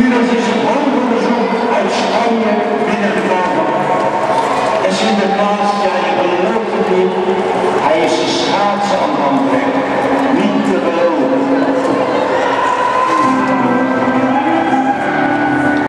Inmiddels is het hoofdonderzoek uit Spanje binnengekomen. En Sinterklaas, ja, je gelooft het niet, hij is de schaatsen aan